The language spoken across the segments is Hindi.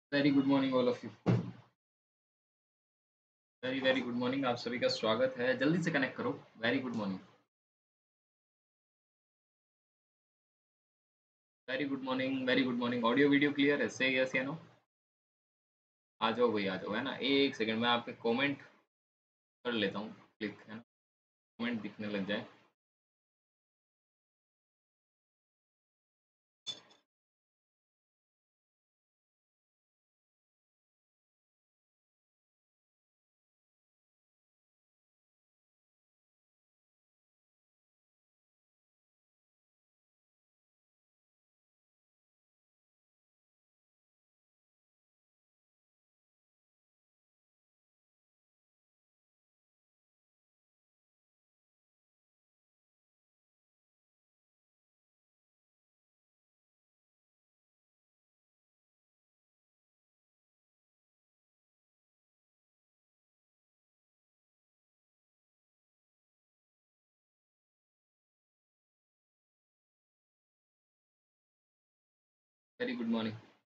Very good morning all of you. Very very good morning, आप सभी का स्वागत है। जल्दी से कनेक्ट करो। Very good morning. Very good morning, very good morning. Audio video clear है? से यस या नो? आ जाओ भाई, आ जाओ, है ना। एक सेकंड में आपके कमेंट कर लेता हूँ, क्लिक, है ना। कमेंट दिखने लग जाए। Very good morning.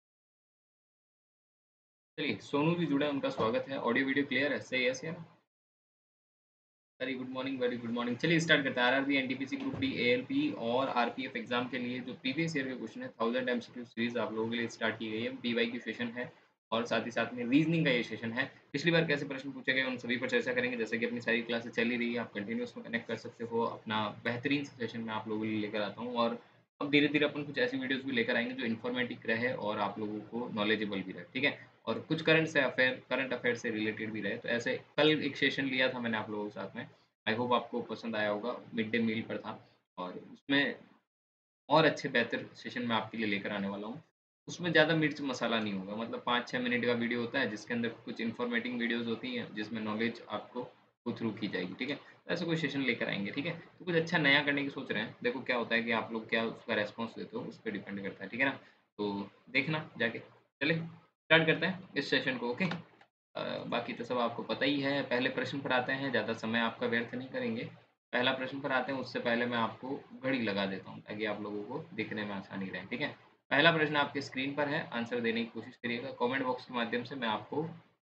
चलिए, सोनू जी जुड़े हैं, उनका स्वागत है। ऑडियो वीडियो क्लियर है? से यस या no? Very good morning, very good morning. चलिए स्टार्ट करते हैं। RRB, NTPC group D, ALP और आरपीएफ एग्जाम के लिए जो प्रीवियस ईयर के क्वेश्चन है, 1000 एमसीक्यू सीरीज आप लोगों के लिए स्टार्ट की गई है। पीवाई की सेशन है और साथ ही साथ में रीजनिंग का ये सेशन है। पिछली बार कैसे प्रश्न पूछे गए उन सभी पर चर्चा करेंगे। जैसे कि अपनी सारी क्लासेस चल ही रही है, आप कंटिन्यूस में कनेक्ट कर सकते हो। अपना बेहतरीन सेशन में आप लोगों के लिए लेकर आता हूँ और अब धीरे धीरे अपन कुछ ऐसी वीडियोस भी लेकर आएंगे जो इन्फॉर्मेटिव रहे और आप लोगों को नॉलेजेबल भी रहे, ठीक है। और कुछ करंट अफेयर से रिलेटेड भी रहे। तो ऐसे कल एक सेशन लिया था मैंने आप लोगों के साथ में। आई होप आपको पसंद आया होगा। मिड डे मील पर था और उसमें और अच्छे बेहतर सेशन मैं आपके लिए लेकर आने वाला हूँ। उसमें ज़्यादा मिर्च मसाला नहीं होगा, मतलब 5-6 मिनट का वीडियो होता है जिसके अंदर कुछ इन्फॉर्मेटिव वीडियोज़ होती हैं जिसमें नॉलेज आपको गो थ्रू की जाएगी, ठीक है। तो ऐसा कोई सेशन लेकर आएँगे, ठीक है। तो कुछ अच्छा नया करने की सोच रहे हैं। देखो क्या होता है कि आप लोग क्या उसका रिस्पॉन्स देते हो, उस पे डिपेंड करता है, ठीक है ना। तो देखना जाके। चलिए स्टार्ट करते हैं इस सेशन को, ओके। बाकी तो सब आपको पता ही है। पहले प्रश्न पर आते हैं, ज़्यादा समय आपका व्यर्थ नहीं करेंगे। पहला प्रश्न पर आते हैं, उससे पहले मैं आपको घड़ी लगा देता हूँ ताकि आप लोगों को दिखने में आसानी रहे, ठीक है। पहला प्रश्न आपके स्क्रीन पर है, आंसर देने की कोशिश करिएगा। कमेंट बॉक्स के माध्यम से मैं आपको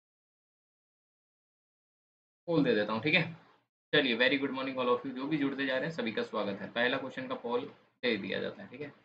पोल दे देता हूँ, ठीक है। चलिए, very good morning all of you. जो भी जुड़ते जा रहे हैं सभी का स्वागत है। पहला क्वेश्चन का पोल दे दिया जाता है, ठीक है।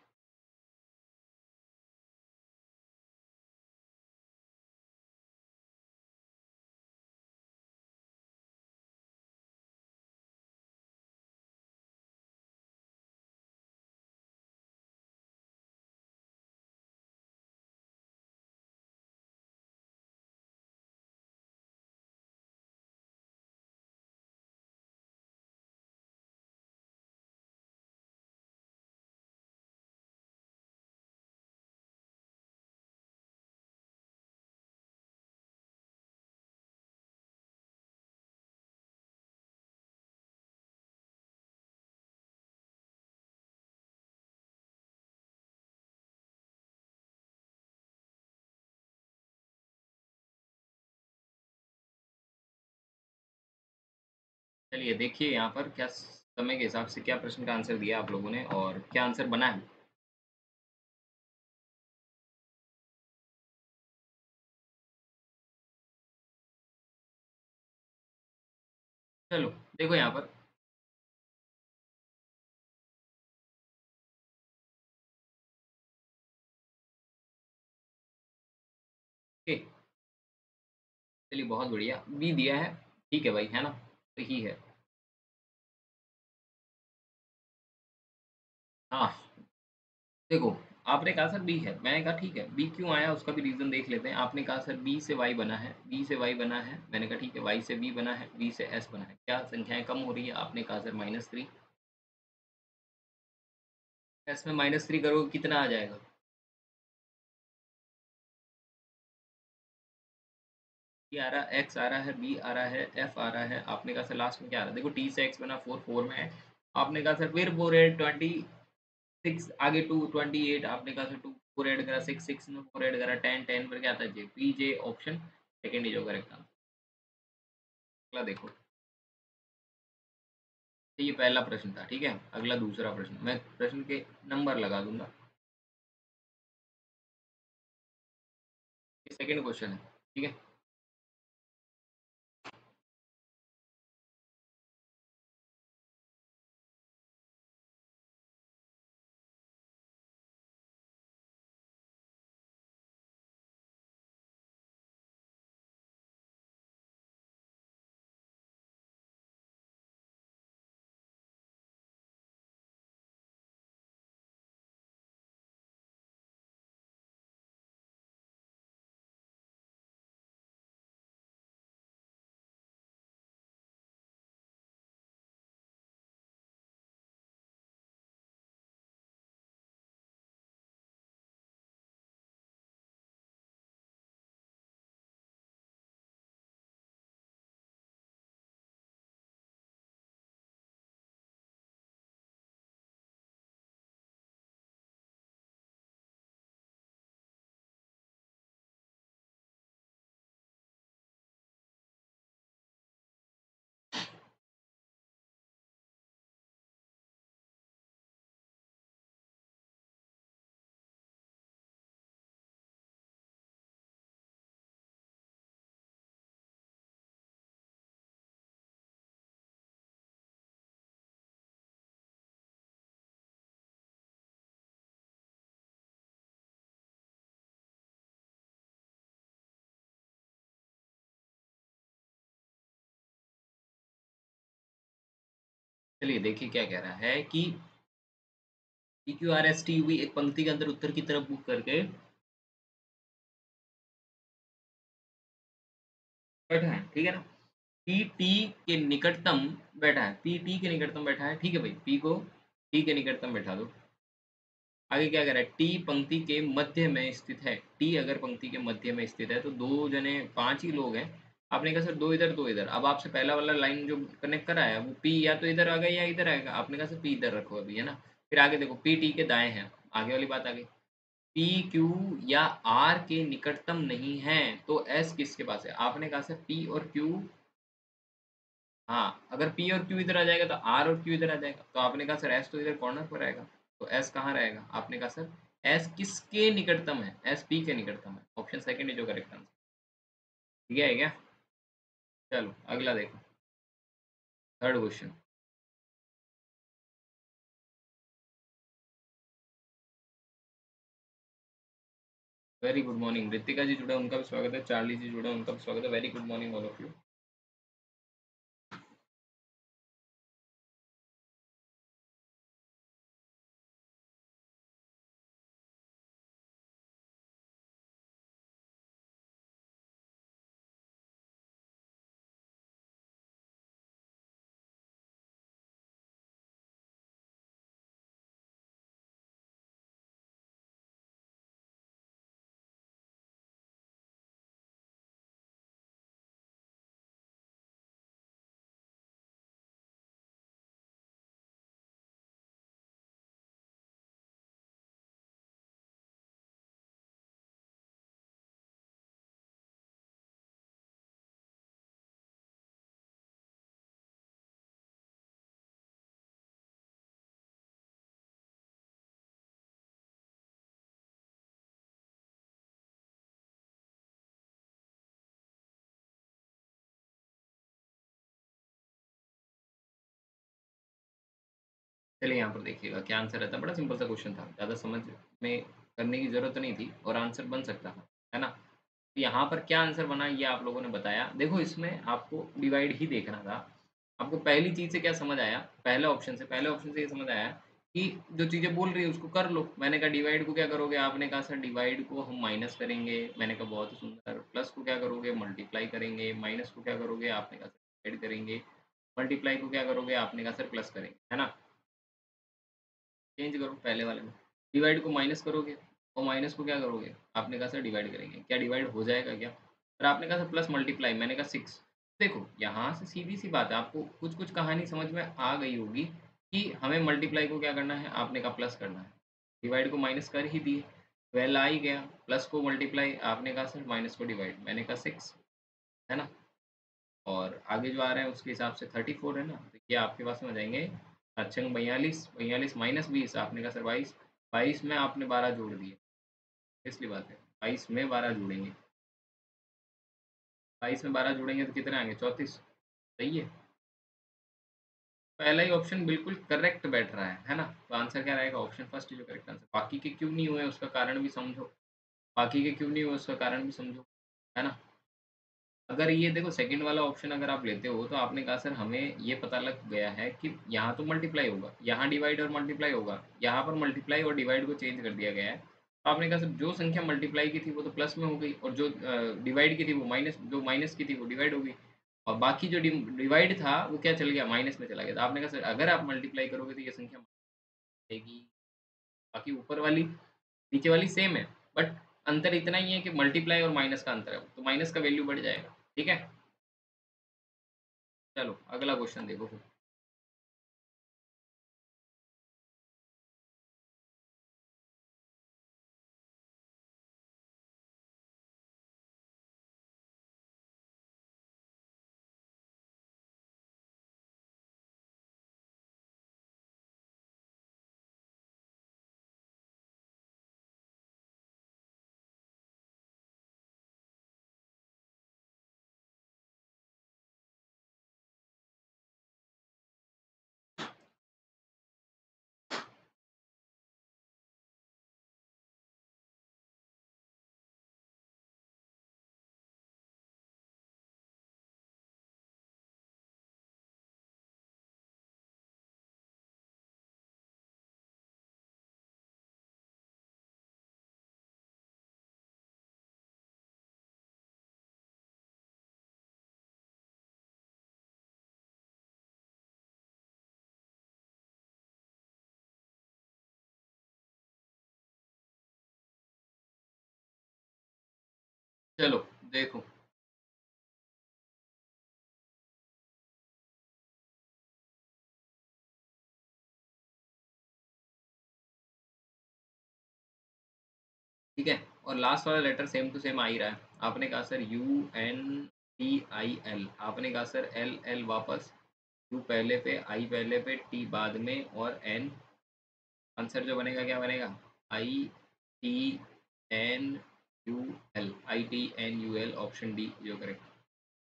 चलिए देखिए यहाँ पर क्या समय के हिसाब से क्या प्रश्न का आंसर दिया आप लोगों ने और क्या आंसर बना है। चलो देखो यहाँ पर। ओके, चलिए बहुत बढ़िया, बी दिया है। ठीक है भाई, है ना। सही है। हाँ, देखो, आपने कहा सर बी है, मैंने कहा ठीक है, बी क्यों आया उसका भी रीज़न देख लेते हैं। आपने कहा सर बी से वाई बना है, बी से वाई बना है, मैंने कहा ठीक है, वाई से बी बना है, बी से एस बना है। क्या संख्याएं कम हो रही है? आपने कहा सर -3। एस में -3 करोगे कितना आ जाएगा? बी आ रहा है, एक्स आ रहा है, बी आ रहा है, एफ आ रहा है। आपने कहा सर लास्ट में क्या आ रहा है? देखो टी से एक्स बना 4, 4 में है। आपने कहा सर फिर 4 8 26, आगे 2 28। आपने कहा सर 2 4 ऐड करा, 6 6 में 4 ऐड करा, 10 10 पर क्या आता है? J, P J option second is जो करेक्ट आंसर। अगला देखो। तो ये पहला प्रश्न था, ठीक है। अगला दूसरा प्रश्न, मैं प्रश्न के नंबर लगा दूंगा। सेकंड क्वेश्चन है, ठीक है। चलिए देखिए क्या कह रहा है कि P Q R S T हुई एक पंक्ति के अंदर उत्तर की तरफ बुक करके बैठा है, ठीक है ना। पी टी के निकटतम बैठा है, पी टी के निकटतम बैठा है, ठीक है भाई, पी को टी के निकटतम बैठा दो। आगे क्या कह रहा है, टी पंक्ति के मध्य में स्थित है। टी अगर पंक्ति के मध्य में स्थित है तो दो जने, पांच ही लोग हैं। आपने कहा सर दो इधर दो इधर। अब आपसे पहला वाला लाइन जो कनेक्ट करा है वो पी या तो इधर आ गया या इधर आएगा। आपने कहा सर पी इधर रखो अभी, है ना। फिर आगे देखो पी टी के दाएं हैं, आगे वाली बात आ गई। पी क्यू या आर के निकटतम नहीं है तो एस किसके पास है। आपने कहा सर पी और क्यू, हाँ अगर पी और क्यू इधर आ जाएगा तो आर और क्यू इधर आ जाएगा। तो आपने कहा सर एस तो इधर कॉर्नर पर आएगा, तो एस कहाँ रहेगा। आपने कहा सर एस किसके निकटतम है, एस पी के निकटतम है। ऑप्शन सेकंड है जो करेक्ट आंसर, ठीक है क्या। चलो अगला देखो, third question. Very good morning, Ritika ji जुड़ा उनका भी स्वागत है, चार्ली जी जुड़ा उनका भी स्वागत है। Very good morning all of you. चलिए यहाँ पर देखिएगा क्या आंसर रहता है। बड़ा सिंपल सा क्वेश्चन था, ज़्यादा समझ में करने की ज़रूरत नहीं थी और आंसर बन सकता था, है ना। तो यहाँ पर क्या आंसर बना ये आप लोगों ने बताया। देखो इसमें आपको डिवाइड ही देखना था। आपको पहली चीज़ से क्या समझ आया, पहले ऑप्शन से ये समझ आया कि जो चीज़ें बोल रही है उसको कर लो। मैंने कहा डिवाइड को क्या करोगे, आपने कहा सर डिवाइड को हम माइनस करेंगे। मैंने कहा बहुत ही सुंदर। प्लस को क्या करोगे, मल्टीप्लाई करेंगे। माइनस को क्या करोगे, आपने कहा सर डिवाइड करेंगे। मल्टीप्लाई को क्या करोगे, आपने कहा सर प्लस करेंगे, है ना। चेंज करो पहले वाले में, डिवाइड को माइनस करोगे और माइनस को क्या करोगे, आपने कहा सर डिवाइड करेंगे। क्या डिवाइड हो जाएगा क्या, और आपने कहा सर प्लस मल्टीप्लाई, मैंने कहा 6। देखो यहाँ से सीधी सी बात है, आपको कुछ कुछ कहानी समझ में आ गई होगी कि हमें मल्टीप्लाई को क्या करना है, आपने कहा प्लस करना है। डिवाइड को माइनस कर ही दिए, 12 आ ही गया। प्लस को मल्टीप्लाई, आपने कहा सर माइनस को डिवाइड, मैंने कहा 6, है ना। और आगे जो आ रहा है उसके हिसाब से 34 है ना, तो ये आपके पास में आ जाएंगे अच्छा 42, 42 माइनस 20, आपने कहा सर 22, 22 में आपने 12 जोड़ दिए, इसलिए बात है 22 में 12 जोड़ेंगे। 22 में 12 जोड़ेंगे तो कितने आएंगे? 34। सही है। पहला ही ऑप्शन बिल्कुल करेक्ट बैठ रहा है ना? तो आंसर क्या रहेगा? ऑप्शन फर्स्ट जो करेक्ट आंसर। बाकी के क्यों नहीं हुए उसका कारण भी समझो। बाकी के क्यों नहीं हुए उसका कारण भी समझो, है ना? अगर ये देखो सेकंड वाला ऑप्शन अगर आप लेते हो तो आपने कहा सर हमें ये पता लग गया है कि यहाँ तो मल्टीप्लाई होगा, यहाँ डिवाइड और मल्टीप्लाई होगा, यहाँ पर मल्टीप्लाई और डिवाइड को चेंज कर दिया गया है। तो आपने कहा सर जो संख्या मल्टीप्लाई की थी वो तो प्लस में हो गई और जो डिवाइड की थी वो माइनस, जो माइनस की थी वो डिवाइड हो गई और बाकी जो डिवाइड था वो क्या चल गया? माइनस में चला गया। तो आपने कहा सर अगर आप मल्टीप्लाई करोगे तो ये संख्या आएगी। बाकी ऊपर वाली नीचे वाली सेम है, बट अंतर इतना ही है कि मल्टीप्लाई और माइनस का अंतर है, तो माइनस का वैल्यू बढ़ जाएगा। ठीक है, चलो अगला क्वेश्चन देखो फिर। चलो देखो, ठीक है, और लास्ट वाला लेटर सेम टू सेम आ ही रहा है। आपने कहा सर UNTIL, आपने कहा सर L वापस, U पहले पे, I पहले पे, T बाद में और N। आंसर जो बनेगा क्या बनेगा? ITNUL ऑप्शन डी जो करेक्ट।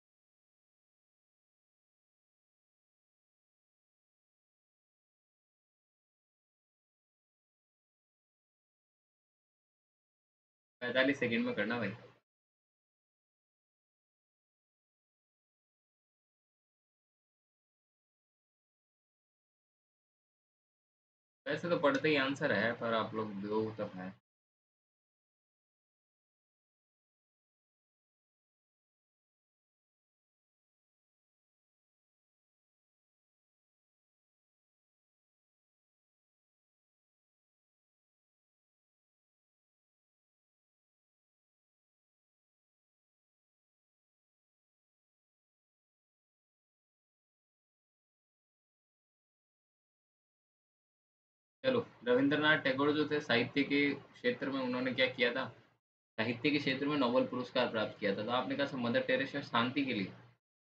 पैंतालीस सेकेंड में करना भाई। वैसे तो पढ़ते ही आंसर है पर आप लोग दो तब है। चलो, रविंद्रनाथ टैगोर जो थे साहित्य के क्षेत्र में उन्होंने क्या किया था? साहित्य के क्षेत्र में नोबेल पुरस्कार प्राप्त किया था। तो आपने कहा सर मदर टेरेसा शांति के लिए।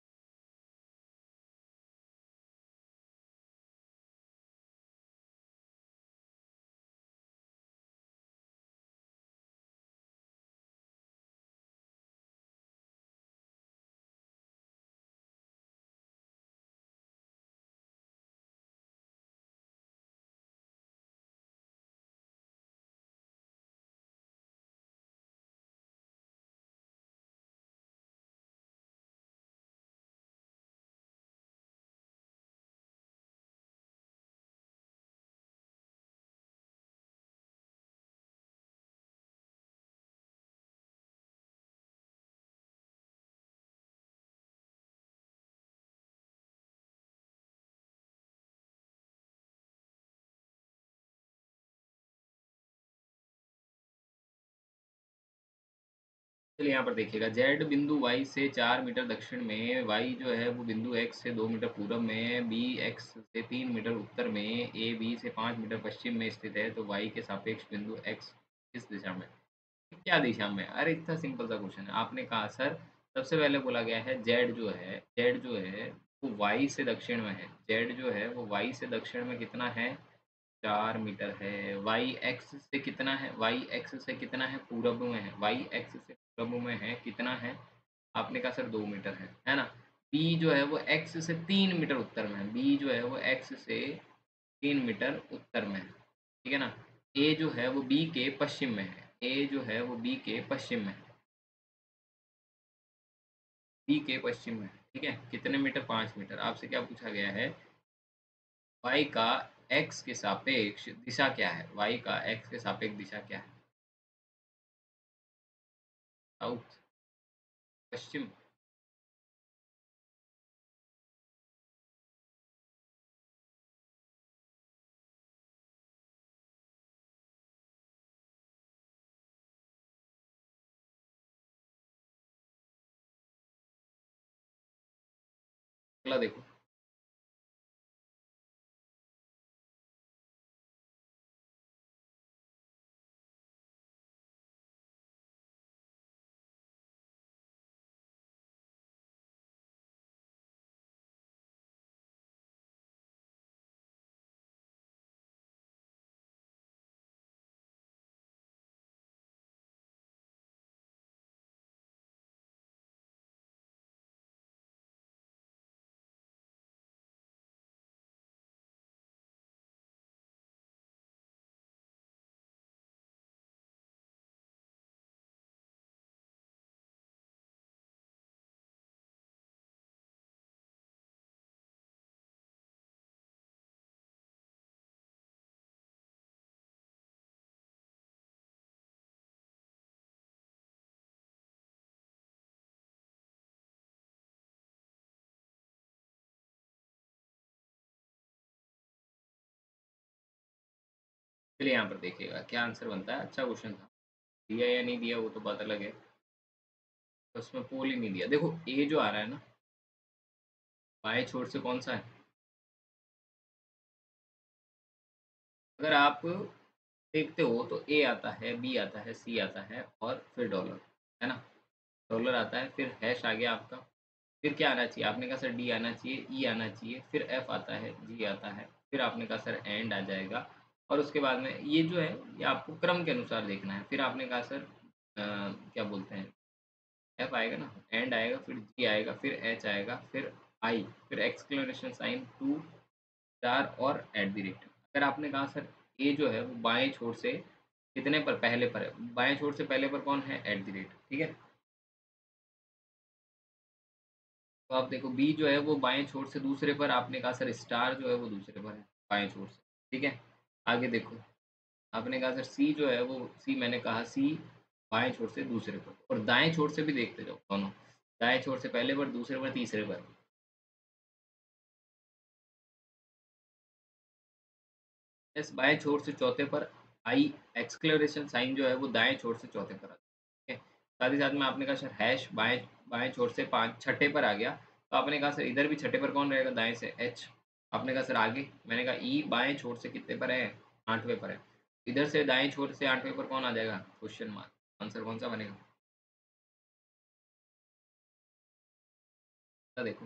चलिए यहाँ पर देखिएगा, जेड बिंदु वाई से 4 मीटर दक्षिण में, वाई जो है वो बिंदु एक्स से 2 मीटर पूर्व में, बी एक्स से 3 मीटर उत्तर में, ए बी से 5 मीटर पश्चिम में स्थित है। तो वाई के सापेक्ष बिंदु एक्स किस दिशा में? क्या दिशा में? अरे इतना सिंपल सा क्वेश्चन है। आपने कहा सर सबसे पहले बोला गया है जेड जो है वो वाई से दक्षिण में है। जेड जो है वो वाई से दक्षिण में कितना है? 4 मीटर है। वाई एक्स से कितना है? वाई एक्स से कितना है? पूरब में है। वाई एक्स से पूरब में है कितना है? आपने कहा सर 2 मीटर है ना? बी जो है वो एक्स से 3 मीटर उत्तर में है, बी जो है वो एक्स से 3 मीटर उत्तर में है, ठीक है ना? ए जो है वो बी के पश्चिम में है, ए जो है वो बी के पश्चिम में है, बी के पश्चिम में है, ठीक है? कितने मीटर? 5 मीटर। आपसे क्या पूछा गया है? वाई का एक्स के सापेक्ष दिशा क्या है? वाई का एक्स के सापेक्ष दिशा क्या है? साउथ, पश्चिम। अगला देखो, चलिए यहाँ पर देखिएगा क्या आंसर बनता है। अच्छा क्वेश्चन था, दिया या नहीं दिया वो तो बात अलग है, तो उसमें पोल ही नहीं दिया। देखो ए जो आ रहा है ना, बाएं छोर से कौन सा है? अगर आप देखते हो तो ए आता है, बी आता है, सी आता है और फिर डॉलर, है ना? डॉलर आता है, फिर हैश आ गया आपका, फिर क्या आना चाहिए? आपने कहा सर डी आना चाहिए, ई आना चाहिए, फिर एफ आता है, जी आता है, फिर आपने कहा सर एंड आ जाएगा, और उसके बाद में ये जो है ये आपको क्रम के अनुसार देखना है। फिर आपने कहा सर क्या बोलते हैं, एफ आएगा ना, एंड आएगा, फिर जी आएगा, फिर एच आएगा, फिर आई, फिर एक्सक्लेमेशन साइन, टू स्टार और एट द रेट। अगर आपने कहा सर ए जो है वो बाएं छोर से कितने पर पहले पर है, बाएं छोर से पहले पर कौन है? एट द रेट, ठीक है? तो आप देखो बी जो है वो बाएं छोर से दूसरे पर, आपने कहा सर स्टार जो है वो दूसरे पर है बाएं छोर से, ठीक है? आगे देखो, आपने कहा सर सी जो है वो, सी मैंने कहा सी बाएं छोर से दूसरे पर, और दाएं छोर से भी देखते जाओ दोनों, दाएं छोर से पहले पर, दूसरे पर, तीसरे पर। एस बाएं छोर से चौथे पर, आई एक्सक्लेरेशन साइन जो है वो दाएं छोर से चौथे पर आता है, ठीक है? साथ ही साथ में आपने कहा सर हैश बाएं बाएं छोर से पाँच छठे पर आ गया, तो आपने कहा सर इधर भी छठे पर कौन रहेगा? दाएं से एच। आपने कहा सर आगे, मैंने कहा ई बाएं छोर से कितने पर है? आठवें पर है। इधर से दाएं छोर से आठवें पर कौन आ जाएगा? Question mark. आंसर कौन सा बनेगा? देखो,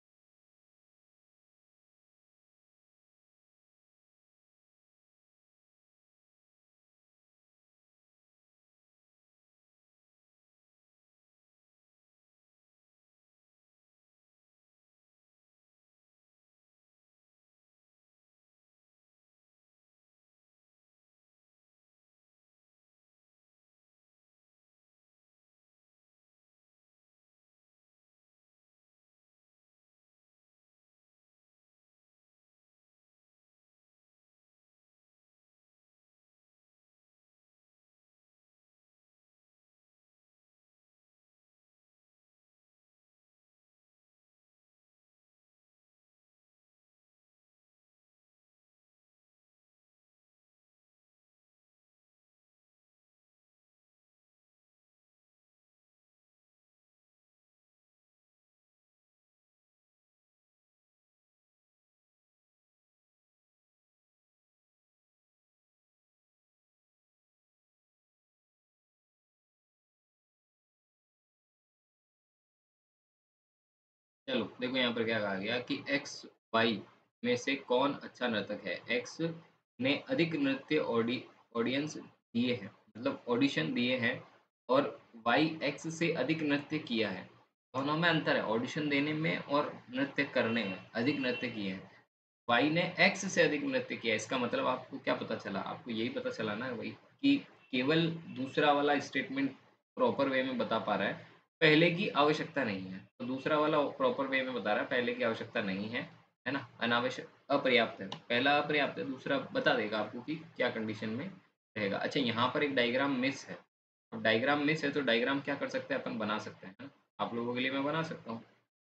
चलो देखो यहाँ पर क्या कहा गया कि एक्स वाई में से कौन अच्छा नर्तक है। एक्स ने अधिक नृत्य ऑडियंस दिए हैं, मतलब ऑडिशन दिए हैं, और वाई एक्स से अधिक नृत्य किया है। दोनों में अंतर है, ऑडिशन देने में और नृत्य करने में। अधिक नृत्य किए हैं, वाई ने एक्स से अधिक नृत्य किया। इसका मतलब आपको क्या पता चला? आपको यही पता चला ना भाई कि केवल दूसरा वाला स्टेटमेंट प्रॉपर वे में बता पा रहा है, पहले की आवश्यकता नहीं है। तो दूसरा वाला प्रॉपर वे में बता रहा है, पहले की आवश्यकता नहीं है ना? अनावश्यक, अपर्याप्त है। पहला अपर्याप्त है, दूसरा बता देगा आपको कि क्या कंडीशन में रहेगा। अच्छा, यहाँ पर एक डायग्राम मिस है। अब डायग्राम मिस है तो डायग्राम क्या कर सकते हैं, अपन बना सकते हैं, है ना? आप लोगों के लिए मैं बना सकता हूँ,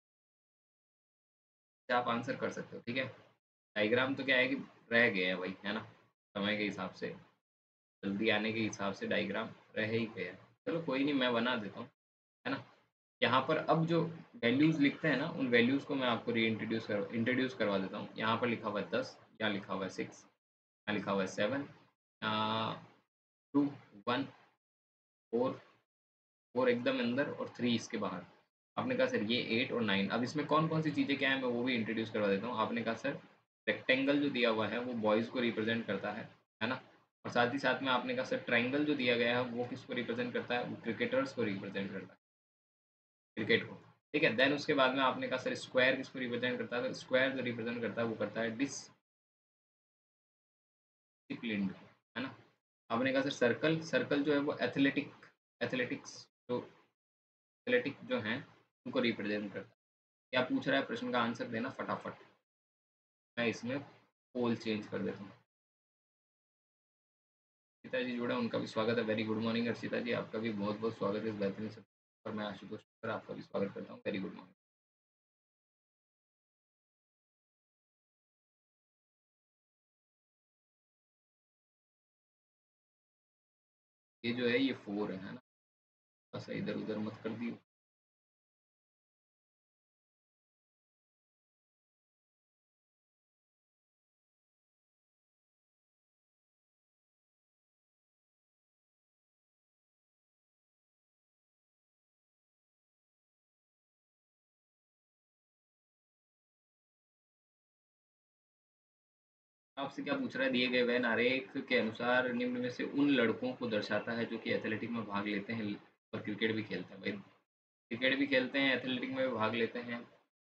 क्या आप आंसर कर सकते हो, ठीक है? डायग्राम तो क्या है कि रह गया है भाई, है ना? समय के हिसाब से, जल्दी आने के हिसाब से डायग्राम रह ही गया है। चलो कोई नहीं, मैं बना देता हूँ, है ना? यहाँ पर अब जो वैल्यूज़ लिखते हैं ना, उन वैल्यूज़ को मैं आपको इंट्रोड्यूस करवा देता हूँ। यहाँ पर लिखा हुआ है 10, यहाँ लिखा हुआ है 6, यहाँ लिखा हुआ है 7, 2, 1, 4, 4 एकदम अंदर और 3 इसके बाहर। आपने कहा सर ये 8 और 9, अब इसमें कौन-कौन सी चीज़ें क्या है, मैं वो भी इंट्रोड्यूस करवा देता हूँ। आपने कहा सर रेक्टेंगल जो दिया हुआ है वो बॉयज़ को रिप्रेज़ेंट करता है ना? और साथ ही साथ में आपने कहा सर ट्रायंगल जो दिया गया है वो किसको रिप्रेज़ेंट करता है? वो क्रिकेटर्स को रिप्रेज़ेंट करता है, क्रिकेट को। ठीक है? देन उसके बाद में आपने कहा सर स्क्वायर किसको रिप्रेज़ेंट करता है? तो स्क्वायर जो रिप्रेज़ेंट करता है वो करता है डिसिप्लिन्ड को, है ना? आपने कहा सर सर्कल, सर्कल जो है वो एथलेटिक्स जो एथलेटिक जो हैं उनको रिप्रेज़ेंट करता है। क्या पूछ रहा है, प्रश्न का आंसर देना फटाफट। मैं इसमें पोल चेंज कर देता हूँ। अर्चिता जी जुड़े, उनका भी स्वागत है। Very good morning Archita ji, आपका भी बहुत-बहुत स्वागत है इस बेहतरीन सत्र पर। मैं आशुतोष पर आपका भी स्वागत करता हूँ। Very good morning. ये जो है ये 4 है ना? बस इधर-उधर मत कर दियो। आपसे क्या पूछ रहा है, दिए गए वेन आरेख के अनुसार निम्न में से उन लड़कों को दर्शाता है जो कि एथलेटिक में भाग लेते हैं और क्रिकेट भी खेलते हैं। भाई क्रिकेट भी खेलते हैं, एथलेटिक में भी भाग लेते हैं।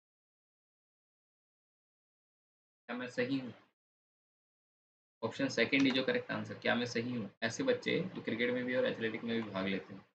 क्या मैं सही हूँ? ऑप्शन सेकंड ही जो करेक्ट आंसर, क्या मैं सही हूँ? ऐसे बच्चे जो क्रिकेट में भी और एथलेटिक में भी भाग लेते हैं।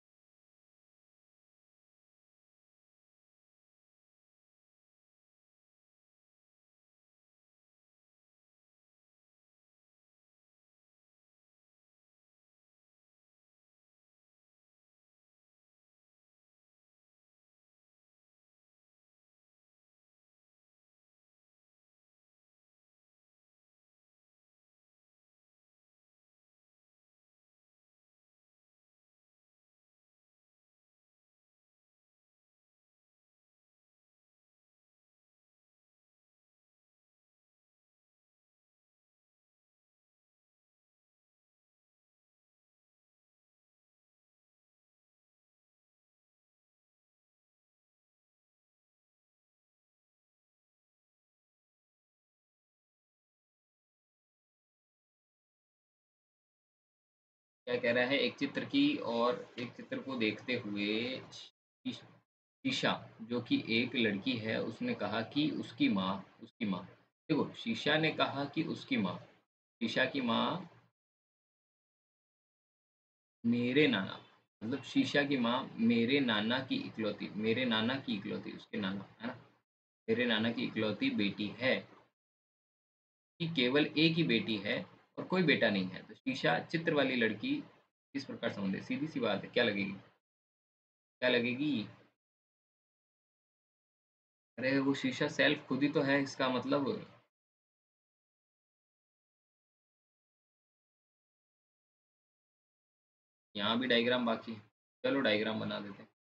क्या कह रहा है, एक चित्र की और एक चित्र को देखते हुए शीशा जो कि एक लड़की है उसने कहा कि उसकी माँ देखो, शीशा ने कहा कि उसकी माँ, शीशा की माँ मेरे नाना, मतलब शीशा की माँ मेरे नाना की इकलौती, उसके नाना है ना, मेरे नाना की इकलौती बेटी है, कि केवल एक ही बेटी है और कोई बेटा नहीं है। तो शीशा चित्र वाली लड़की किस प्रकार समझे? सीधी सी बात है, क्या लगेगी? क्या लगेगी? अरे वो शीशा सेल्फ खुद ही तो है, इसका मतलब। यहाँ भी डायग्राम बाकी है। चलो डायग्राम बना देते हैं।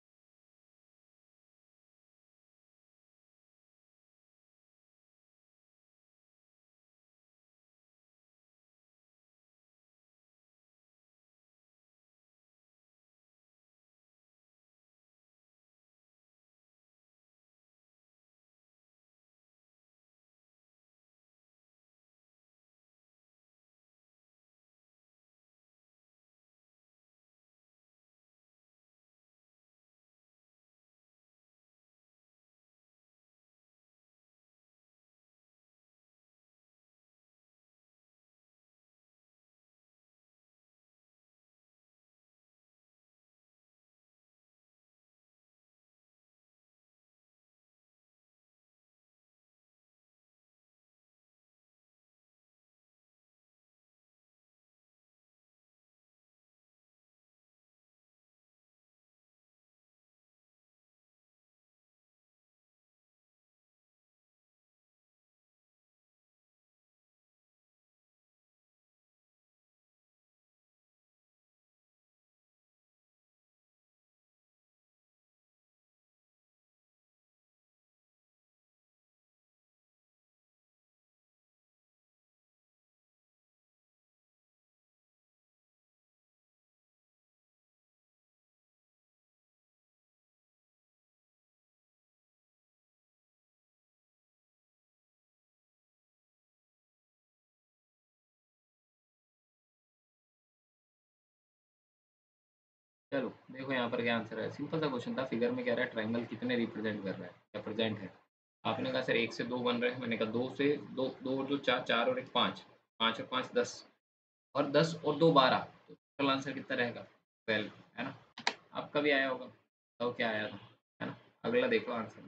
चलो देखो यहाँ पर क्या आंसर है। सिंपल सा क्वेश्चन था, फिगर में कह रहा है ट्रायंगल कितने रिप्रेजेंट कर रहा है या प्रेजेंट है। आपने कहा सर 1 से 2 बन रहे हैं, मैंने कहा 2 से 2, 2 और 2 4, 4 और 1 5, 5 और 5 10, और 10 और 2 12, तो टोटल आंसर कितना रहेगा 12, है ना। आपका भी आया होगा, तो क्या आया था, है ना। अगला देखो आंसर।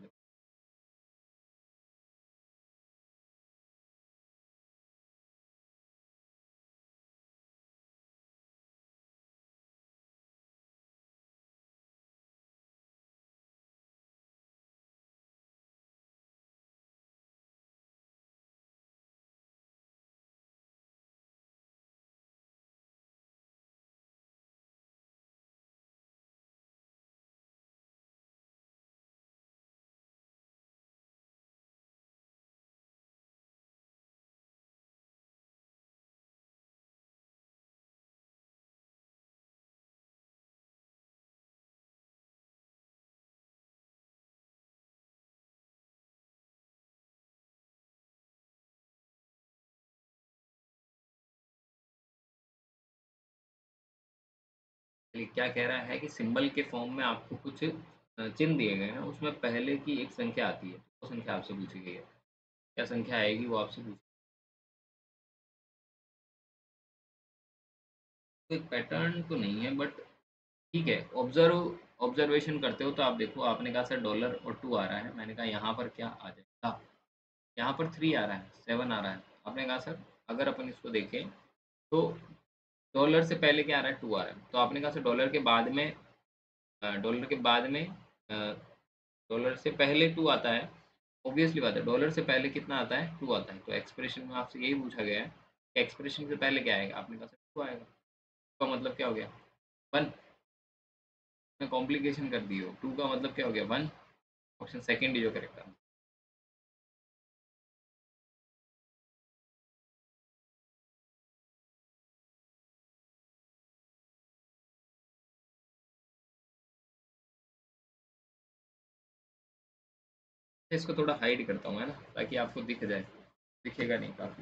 क्या कह रहा है कि सिंबल के फॉर्म में आपको कुछ चिन्ह दिए गए हैं, उसमें पहले की एक संख्या आती है, वो संख्या आपसे पूछी गई है। क्या संख्या आएगी वो आपसे पूछी। कोई पैटर्न तो नहीं है, बट ठीक है। ऑब्जर्वेशन करते हो तो आप देखो, आपने कहा सर डॉलर और 2 आ रहा है, मैंने कहा यहाँ पर क्या आ जाएगा, यहाँ पर 3 आ रहा है, 7 आ रहा है। आपने कहा सर अगर अपन इसको देखें तो डॉलर से पहले क्या आ रहा है, 2 आ रहा है, तो आपने कहा सर डॉलर के बाद में डॉलर के बाद में डॉलर से पहले 2 आता है। ऑब्वियसली बात है, डॉलर से पहले कितना आता है, 2 आता है। तो एक्सप्रेशन में आपसे यही पूछा गया है कि एक्सप्रेशन से पहले क्या आएगा, आपने कहा सर 2 आएगा। तो मतलब क्या हो गया, 1। में कॉम्प्लिकेशन कर दी हो, 2 का मतलब क्या हो गया, 1। ऑप्शन सेकंड ही जो करेक्ट है। इसको थोड़ा हाइड करता हूँ, है ना, ताकि आपको दिख जाए। दिखेगा नहीं काफी।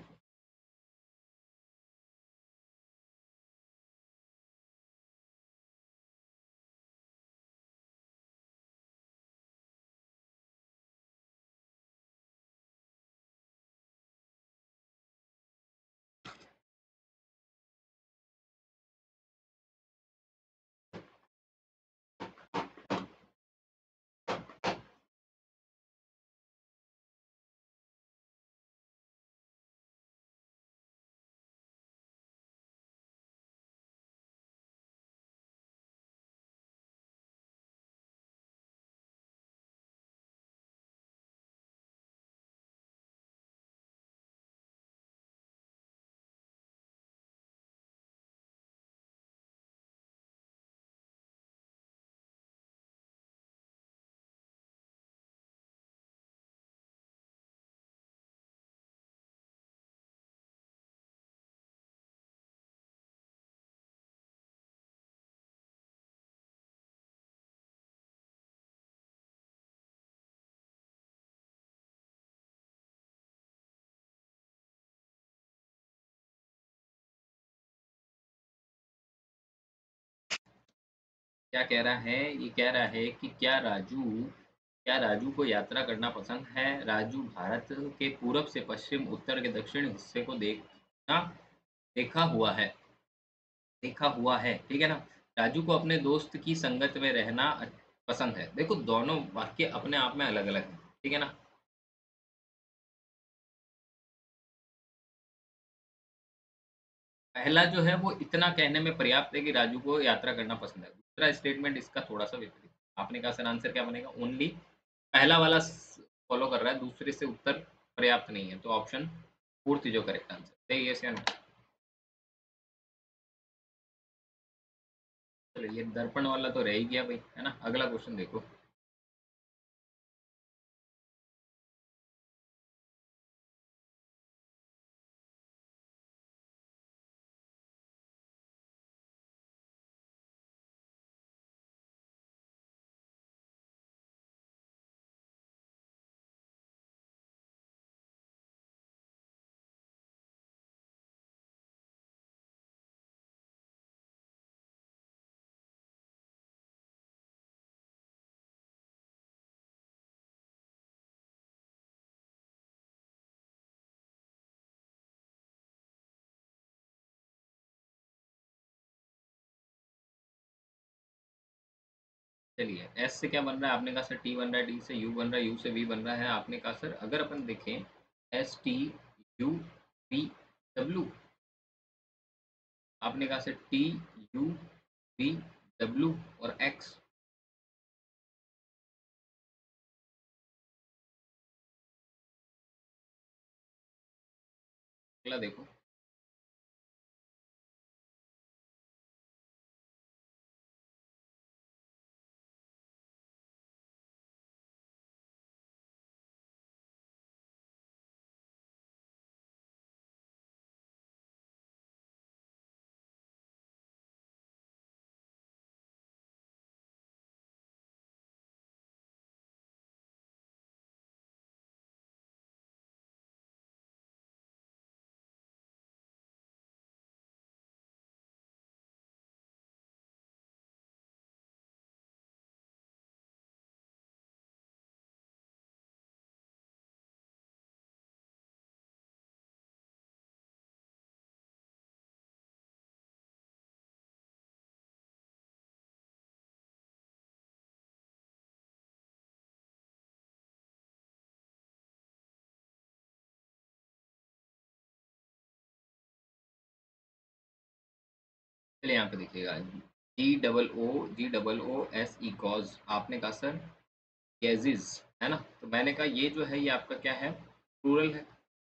क्या कह रहा है, ये कह रहा है कि क्या राजू को यात्रा करना पसंद है। राजू भारत के पूरब से पश्चिम, उत्तर के दक्षिण हिस्से को देखा हुआ है देखा हुआ है, ठीक है ना। राजू को अपने दोस्त की संगत में रहना पसंद है। देखो दोनों वाक्य अपने आप में अलग अलग हैं, ठीक है ना। पहला जो है वो इतना कहने में पर्याप्त है कि राजू को यात्रा करना पसंद है। दूसरा स्टेटमेंट इसका थोड़ा सा विपरीत। आपने कहा सर आंसर क्या बनेगा, ओनली पहला वाला फॉलो कर रहा है, दूसरे से उत्तर पर्याप्त नहीं है। तो ऑप्शन फोर्थ जो करेक्ट आंसर है, ये नो। चलो ये दर्पण वाला तो रह ही गया भाई, है ना। अगला क्वेश्चन देखो। चलिए एस से क्या बन रहा है, आपने कहा सर टी बन रहा है, डी से यू बन रहा है, यू से वी बन रहा है। आपने कहा सर अगर अपन देखें S T U V W, आपने कहा sir T U V W और एक्स। अगला देखो, चलिए यहाँ पे देखिएगा GOOS इकोज, आपने कहा सर गैजेस, है ना। तो मैंने कहा ये जो है ये आपका क्या है, प्लूरल है,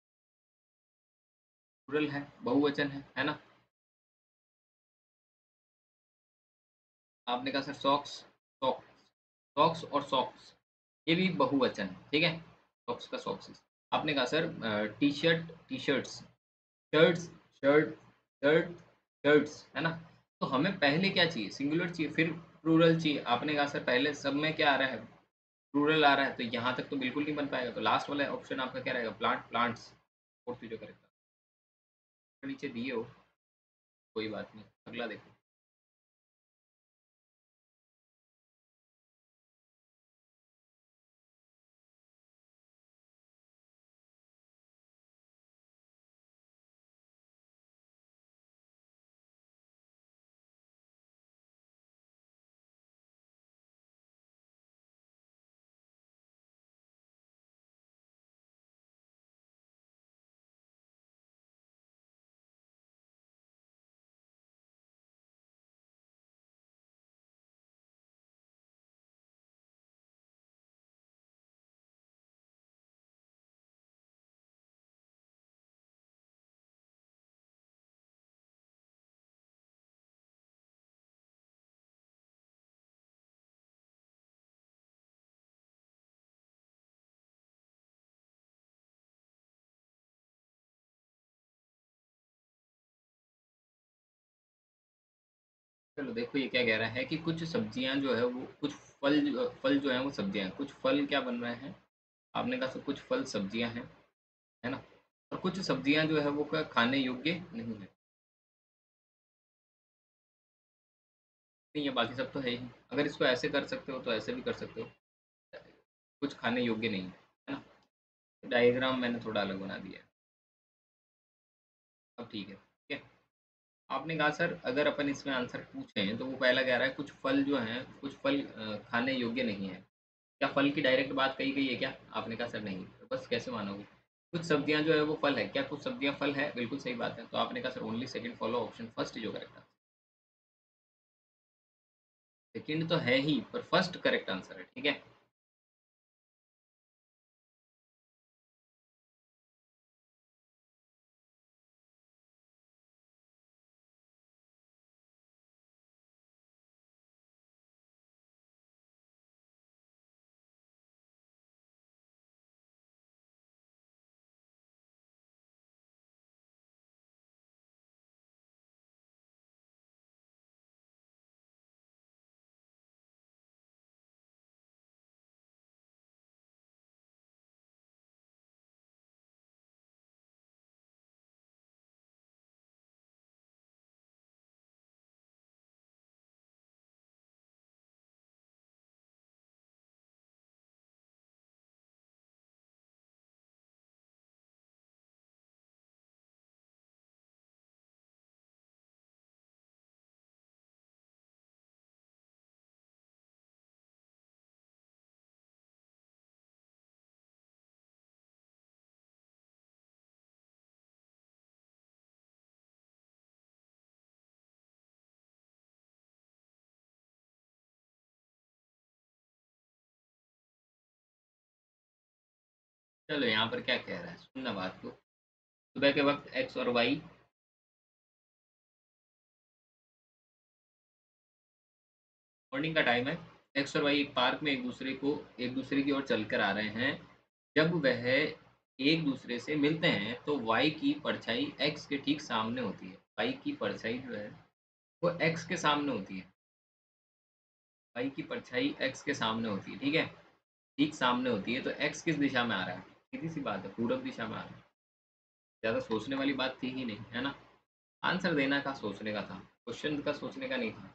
प्लूरल है, बहुवचन है ना। आपने कहा सर सॉक्स, सॉक्स, सॉक्स और सॉक्स, ये भी बहुवचन है, ठीक है। सॉक्स का सॉक्स। आपने कहा sir T shirt, T shirts, shirts, shirt, shirt, shirts, है ना। तो हमें पहले क्या चाहिए, सिंगुलर चाहिए, फिर प्लूरल चाहिए। आपने कहा सर पहले सब में क्या आ रहा है, प्लूरल आ रहा है, तो यहाँ तक तो बिल्कुल नहीं बन पाएगा। तो लास्ट वाला ऑप्शन आपका क्या रहेगा, प्लांट, प्लांट्स। फोर्थ जो करेक्ट, नीचे दिए हो, कोई बात नहीं। अगला देखो, चलो देखो ये क्या कह रहा है कि कुछ सब्जियां जो है वो, कुछ फल फल जो है वो सब्जियां हैं, कुछ फल क्या बन रहे हैं। आपने कहा सर कुछ फल सब्जियां हैं, है ना। और कुछ सब्जियां जो है वो क्या खाने योग्य नहीं है, नहीं है, बाकी सब तो है ही। अगर इसको ऐसे कर सकते हो तो ऐसे भी कर सकते हो, कुछ खाने योग्य नहीं है ना। डायग्राम मैंने थोड़ा अलग बना दिया है, अब ठीक है, ठीक है। आपने कहा सर अगर अपन इसमें आंसर पूछें तो वो पहला कह रहा है कुछ फल जो हैं, कुछ फल खाने योग्य नहीं है। क्या फल की डायरेक्ट बात कही गई है क्या, आपने कहा सर नहीं, तो बस कैसे मानोगे। कुछ सब्जियां जो है वो फल है, क्या कुछ सब्जियां फल है, बिल्कुल सही बात है। तो आपने कहा sir only second follow option first जो करेक्ट है। सेकंड तो है ही, पर फर्स्ट करेक्ट आंसर है, ठीक है। चलो यहाँ पर क्या कह रहा है, सुनना बात को। सुबह के वक्त एक्स और वाई, मॉर्निंग का टाइम है, एक्स और वाई एक पार्क में एक दूसरे की ओर चलकर आ रहे हैं। जब वह एक दूसरे से मिलते हैं तो वाई की परछाई एक्स के ठीक सामने होती है। वाई की परछाई जो है वो एक्स के सामने होती है। वाई की परछाई एक्स के सामने होती है, ठीक है, ठीक सामने होती है। तो एक्स किस दिशा में आ रहा है? सीधी सी बात है, पूरब दिशा में आ रहा है। ज़्यादा सोचने वाली बात थी ही नहीं, है ना। आंसर देना का सोचने का था, क्वेश्चन का सोचने का नहीं था।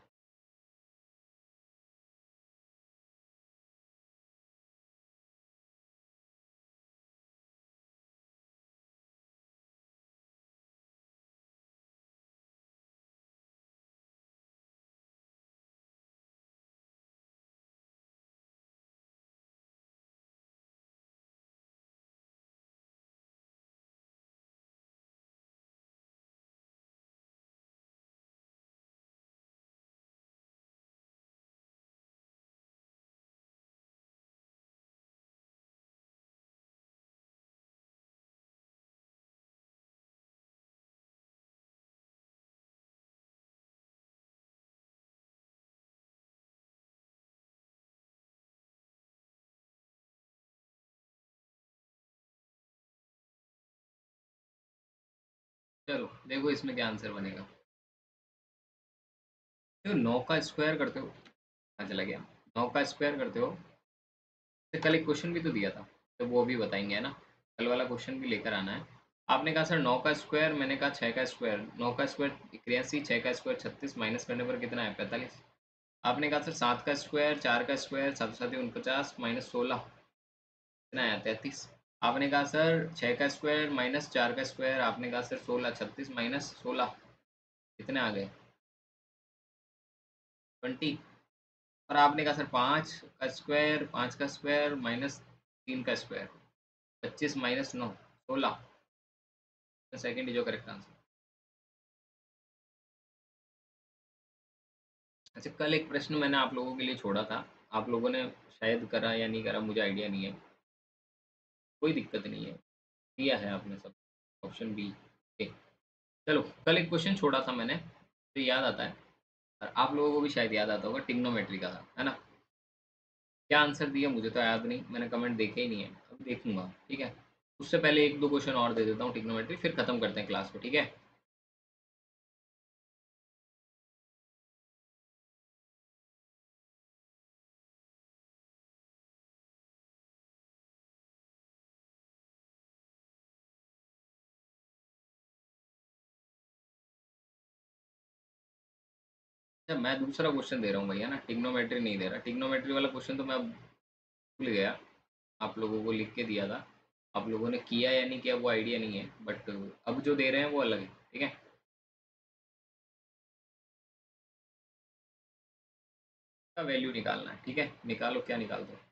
चलो देखो इसमें क्या आंसर बनेगा। देखो 9 का स्क्वायर करते हो, कहाँ चला गया, 9 का स्क्वायर करते हो तो कल एक क्वेश्चन भी तो दिया था, तो वो भी बताएंगे, है ना। कल वाला क्वेश्चन भी लेकर आना है। आपने कहा सर 9 का स्क्वायर, मैंने कहा 6 का स्क्वायर। 9 का स्क्वायर 83, 6 का स्क्वायर 36, माइनस करने पर कितना है 45। आपने कहा सर 7 का स्क्वायर, 4 का स्क्वायर, 7 7 49, माइनस 16, कितना आया 33। आपने कहा सर 6 का स्क्वायर माइनस 4 का स्क्वायर, आपने कहा सर 16, 36 माइनस 16, कितने आ गए 20। और आपने कहा सर 5 का स्क्वायर, 5 का स्क्वायर माइनस 3 का स्क्वायर, 25 माइनस 9, 16। सेकेंड ही जो करेक्ट आंसर। अच्छा, कल एक प्रश्न मैंने आप लोगों के लिए छोड़ा था, आप लोगों ने शायद करा या नहीं करा, मुझे आइडिया नहीं है। कोई दिक्कत नहीं है, दिया है आपने सब, ऑप्शन बी। चलो, कल एक क्वेश्चन छोड़ा था मैंने, तो याद आता है, और आप लोगों को भी शायद याद आता होगा, टिग्नोमेट्री का था, है ना। क्या आंसर दिया मुझे तो याद नहीं, मैंने कमेंट देखे ही नहीं है, अब देखूंगा, ठीक है। उससे पहले एक दो क्वेश्चन और दे देता हूँ टिग्नोमेट्री, फिर खत्म करते हैं क्लास को, ठीक है। अच्छा, मैं दूसरा क्वेश्चन दे रहा हूँ भैया ना, टिग्नोमेट्री नहीं दे रहा। टिग्नोमेट्री वाला क्वेश्चन तो मैं अब भूल गया, आप लोगों को लिख के दिया था। आप लोगों ने किया या नहीं किया वो आइडिया नहीं है, बट अब जो दे रहे हैं वो अलग है, ठीक है। का वैल्यू निकालना है, ठीक है, निकालो, क्या निकाल दो।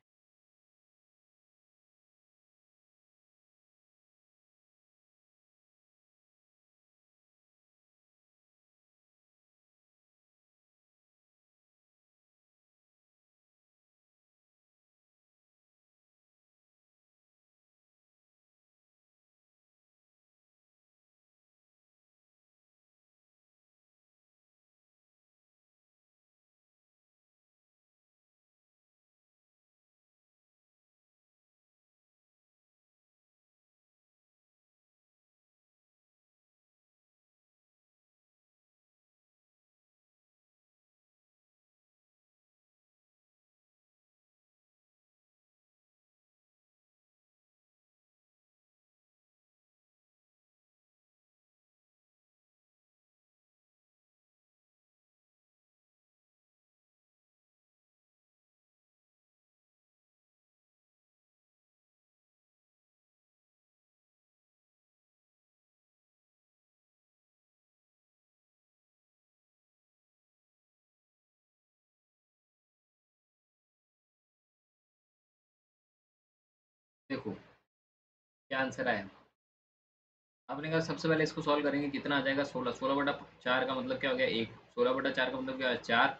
देखो क्या आंसर आया। आपने कहा सबसे पहले इसको सॉल्व करेंगे, कितना आ जाएगा 16, 16/4 का मतलब क्या हो गया 1, 16/4 का मतलब क्या है 4।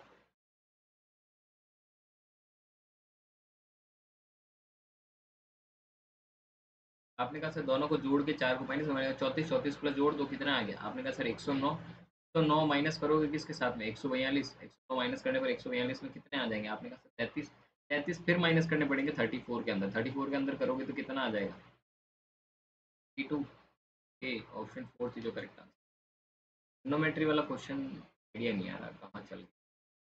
आपने कहा सर दोनों को जोड़ के 4 को माइनस में 34 34 प्लस जोड़ दो कितना आ गया? आपने कहा सर 109। तो 9 माइनस करोगे किसके साथ में? 142। 109 माइनस करने पर 142 में कितने आ जाएंगे? आपने कहा सर 33। 33 फिर माइनस करने पड़ेंगे 34 के अंदर। 34 के अंदर करोगे तो कितना आ जाएगा? 32। ए ऑप्शन 4 थी जो करेक्ट आंसर। ट्रिग्नोमेट्री वाला क्वेश्चन आइडिया नहीं आ रहा कहाँ चल गया।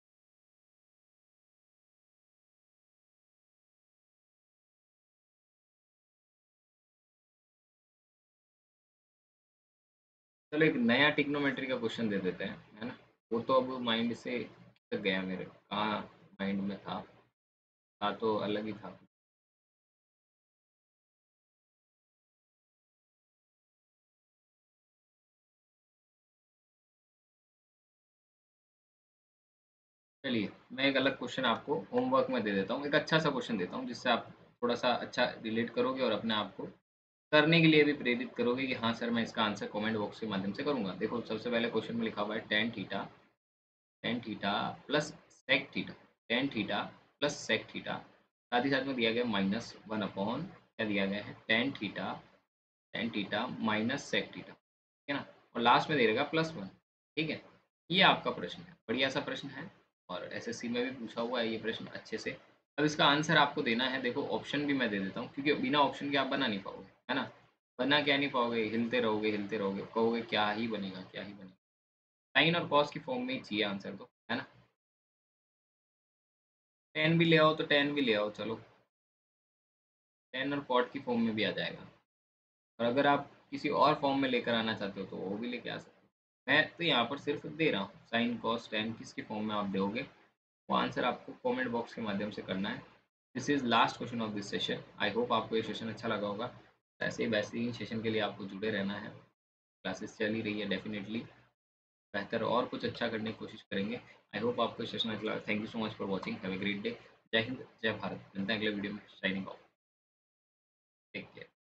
चलो एक नया ट्रिग्नोमेट्री का क्वेश्चन दे देते हैं, है ना? वो तो अब माइंड से खिसक गया मेरे, कहाँ माइंड में था तो अलग ही था। चलिए मैं एक अलग क्वेश्चन आपको होमवर्क में दे देता हूँ, एक अच्छा सा क्वेश्चन देता हूँ जिससे आप थोड़ा सा अच्छा रिलेट करोगे और अपने आप को करने के लिए भी प्रेरित करोगे कि हाँ सर मैं इसका आंसर कमेंट बॉक्स के माध्यम से करूंगा। देखो सबसे पहले क्वेश्चन में लिखा हुआ है tan theta plus sec theta. Tan theta plus sec theta, साथ ही साथ में दिया गया माइनस वन अपॉन क्या दिया गया है? Tan theta minus sec theta, ठीक है ना? और लास्ट में दे देगा प्लस वन। ठीक है, ये आपका प्रश्न है, बढ़िया सा प्रश्न है और एसएससी में भी पूछा हुआ है ये प्रश्न अच्छे से। अब इसका आंसर आपको देना है। देखो ऑप्शन भी मैं दे देता हूँ क्योंकि बिना ऑप्शन के आप बना नहीं पाओगे, है ना? बना क्या नहीं पाओगे? हिलते रहोगे, कहोगे क्या ही बनेगा, क्या ही बनेगा। साइन और कॉस की फॉर्म में ही चाहिए आंसर तो, है ना? टेन भी ले आओ तो टेन भी ले आओ, चलो टेन और कॉट की फॉर्म में भी आ जाएगा। और अगर आप किसी और फॉर्म में लेकर आना चाहते हो तो वो भी लेके आ सकते हो। मैं तो यहाँ पर सिर्फ दे रहा हूँ साइन कॉस टेन किसकी फॉर्म में आप दोगे, वो आंसर आपको कमेंट बॉक्स के माध्यम से करना है। This is last question of this session. I hope आपको ये सेशन अच्छा लगा होगा। ऐसे ही बेहतरीन सेशन के लिए आपको जुड़े रहना है। क्लासेस चल ही रही है, डेफिनेटली बेहतर और कुछ अच्छा करने की कोशिश करेंगे। आई होप आपको सेशन अच्छा लगा। Thank you so much for watching, have a great day. जय हिंद, जय भारत। मिलते हैं अगले वीडियो में। Signing off. Take care.